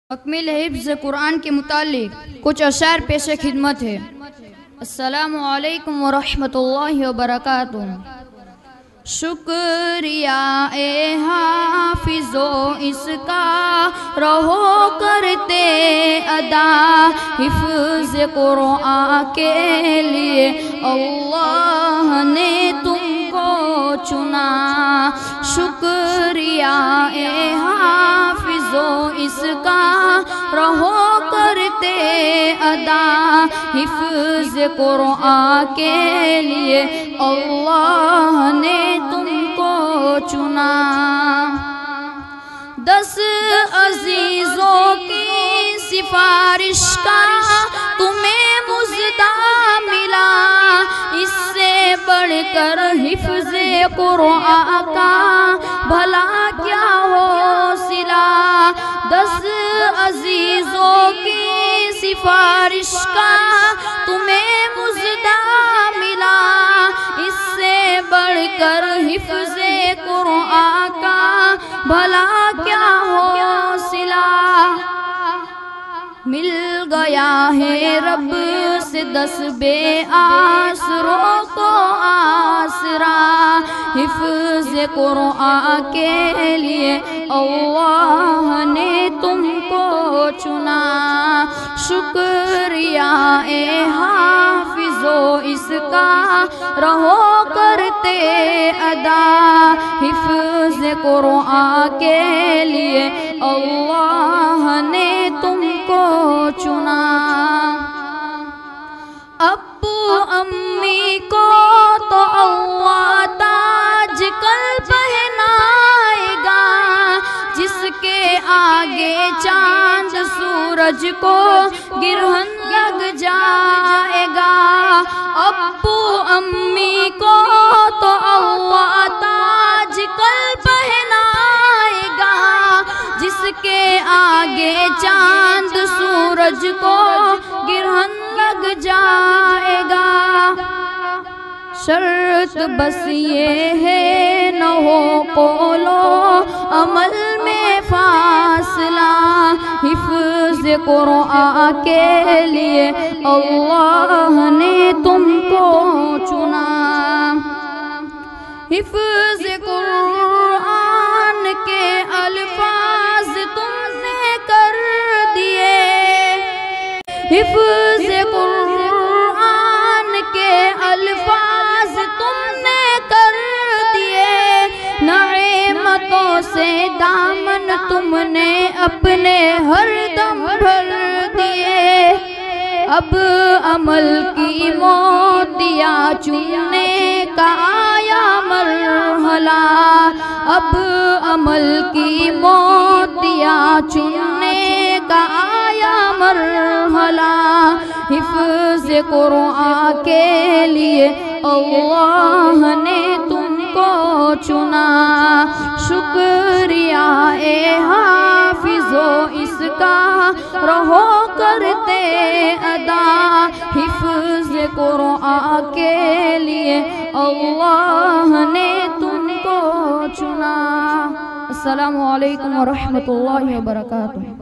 تکمیل حفظ قرآن کے متعلق کچھ اشعار پیش خدمت ہے۔ السلام علیکم ورحمۃ اللہ وبرکاتہ۔ شکریہ اے حافظو اس کا رہو کرتے ادا، حفظ قرآن کے لیے اللہ نے تم کو چنا۔ شکریہ اے حافظو اس کا رہو کرتے ادا، حفظ قرآن کے لیے اللہ نے تم کو چنا۔ 10 عزیزوں کی سفارش کا تمہیں مزدہ ملا، اس سے بڑھ کر حفظ قرآن کا بھلا کیا ہو صلہ۔ 10 عزیزوں کی سفارش کا تمہیں مزدہ ملا، اس سے بڑھ کر حفظ قرآن کا بھلا کیا ہو صلہ۔ مل گیا ہے رب سے 10 بے آسروں کو آسرا، حفظ قرآن کے لیے اللہ نے تم کو چنا۔ شکریہ اے حافظو اس کا رہو کرتے ادا، حفظ قرآن کے لیے اللہ نے تم کو چنا۔ ابو امی کو تو اللہ تاج کل پہنائے گا، جس کے آگے چاند سورج کو گرہن لگ جائے گا۔ ابو امی کو تو اللہ تاج کل پہنائے گا، جس کے آگے چاند سورج کو گرہن لگ جائے گا۔ شرط بس یہ ہے نہ ہو قول و عمل میں فاصلہ، حفظ قرآن کے لیے اللہ نے تم کو چنا۔ حفظ قرآن کے الفاظ تم نے کر دیے، حفظ قرآن کے الفاظ تم نے کر دیے، نعمتوں سے دامن تم نے اپنے ہر دم بھر دیے۔ اب عمل کی موتیاں چننے کا آیا مرحلہ، اب عمل کی موتیاں چننے کا آیا مرحلہ، حفظ قرآن کے لیے اللہ نے تم کو چنا۔ شکریہ اے حافظو اس کا رہو کرتے ادا، حفظ قرآن کے لیے اللہ نے تم کو چنا۔ السلام علیکم ورحمۃ اللہ وبرکاتہ۔